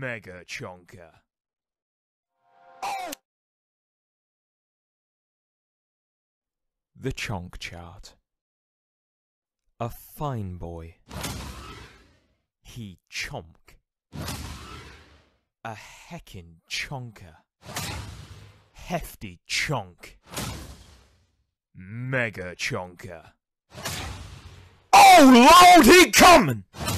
Mega chonker. The CHONK chart. A fine boy. He chomk. A heckin' chonker. Hefty chonk. Mega chonker. Oh Lord, he comin'!